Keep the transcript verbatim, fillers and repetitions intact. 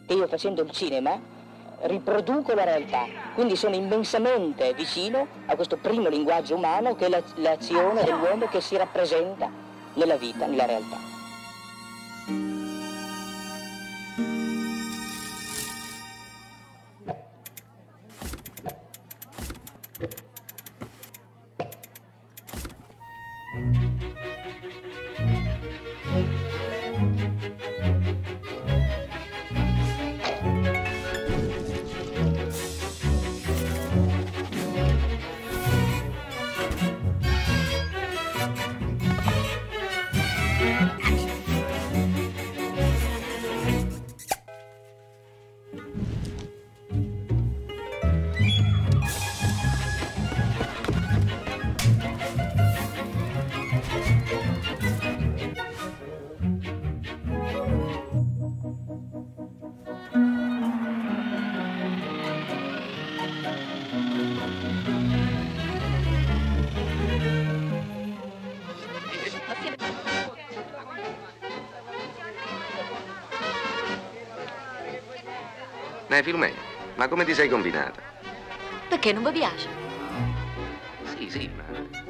che io facendo il cinema riproduco la realtà, quindi sono immensamente vicino a questo primo linguaggio umano che è l'azione dell'uomo che si rappresenta nella vita, nella realtà. Eh, Filomena, ma come ti sei combinata? Perché non vi piace? Sì, sì, ma